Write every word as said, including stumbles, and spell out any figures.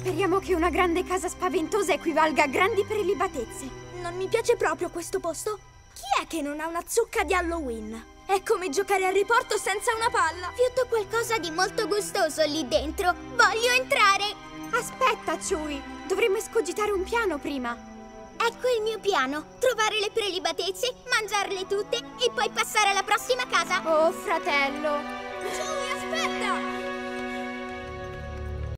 Speriamo che una grande casa spaventosa equivalga a grandi prelibatezze. Non mi piace proprio questo posto. Chi è che non ha una zucca di Halloween? È come giocare a riporto senza una palla. Fiuto qualcosa di molto gustoso lì dentro. Voglio entrare. Aspetta, Chewie. Dovremmo escogitare un piano prima. Ecco il mio piano. Trovare le prelibatezze, mangiarle tutte e poi passare alla prossima casa. Oh, fratello. Chewie, aspetta!